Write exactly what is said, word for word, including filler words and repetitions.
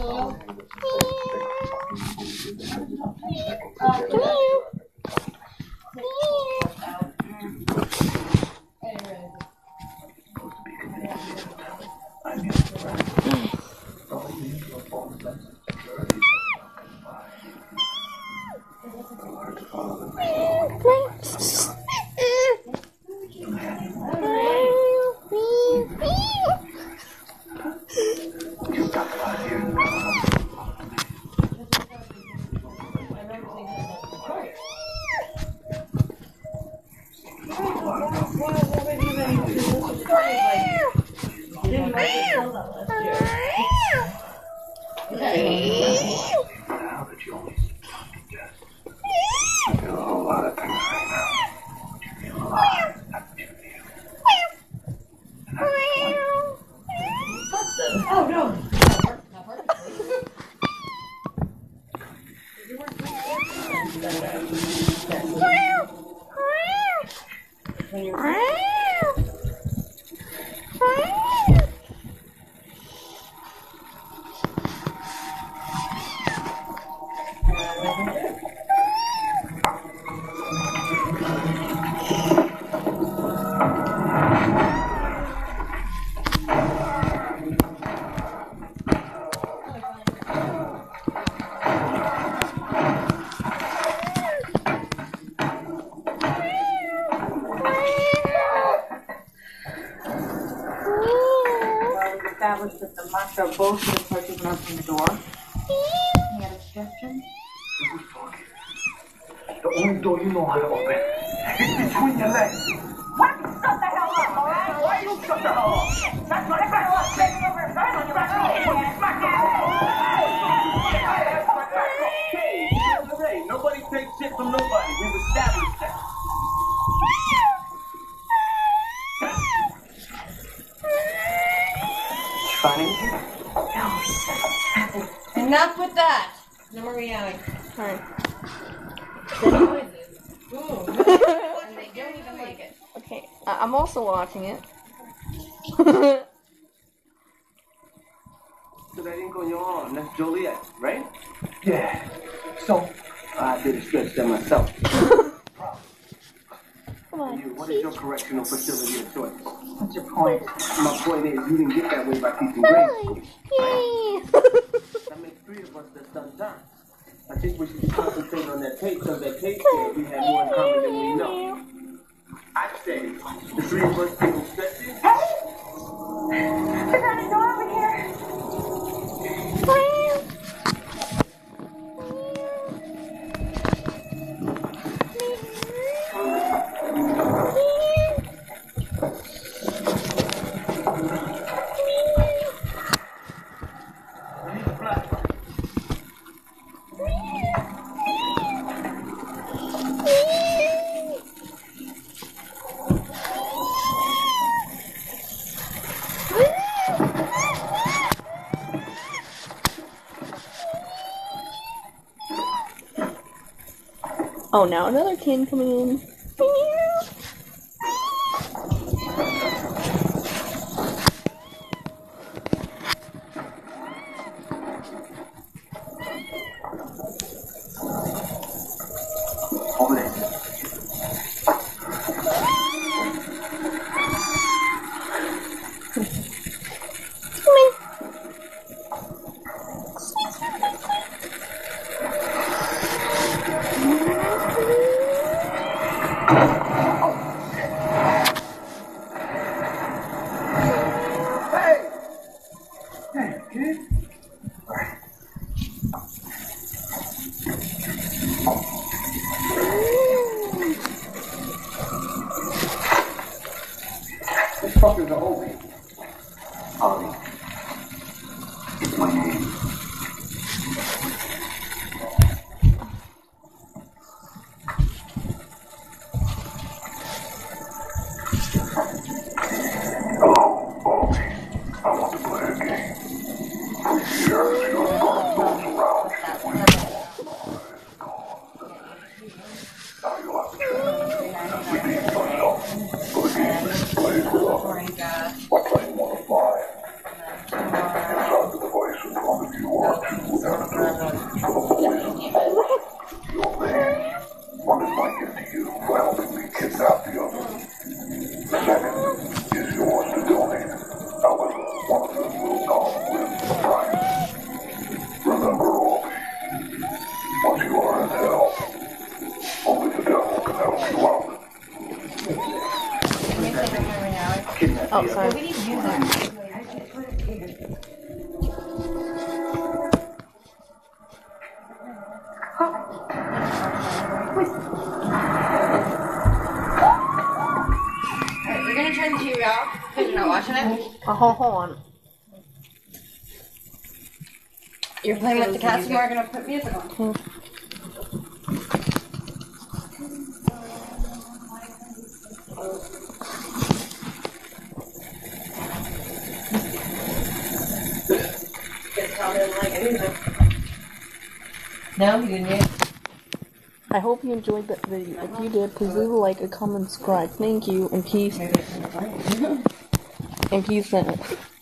Established that the months are bullshit approaches and opening the door. Any other suggestions? The only door you know how to open is between your legs. Why don't you shut the hell up, alright? Why you shut the hell up? That's my back up, take it over, right on your back up. Hey, nobody takes shit from nobody. We've established that. Funny? No. Enough with that. No more meowing. Alright. The noises. Ooh. And they don't even like it. Okay, uh, I'm also watching it. So that ain't going on. That's Joliet, right? Yeah. So, I did a stretch there myself. Come on. You, what is your correctional facility of choice? What's your point? My point is, you didn't get that way by teaching grades. Yay! That makes three of us that's done time. I think we should concentrate on that tape, because that tape said we have more in common than we know. I say, the three of us take stretches. Hey! There's not a door over here. Oh, now another kid coming in. Over there. Fuck is the Obi? Ollie. It's my name. Hello, Obi. I want to play a game. Here, your guard goes around you with now you'll have to choose redeem yourself for the game that plays with others. By playing one of five. Inside the device in front of you are minute? Oh, hold, hold on. You're playing with the cats and we're gonna put music on. Hmm. No, you didn't. I hope you enjoyed the video. If you did, please leave a like, a comment, subscribe. Thank you, and peace. And peace out.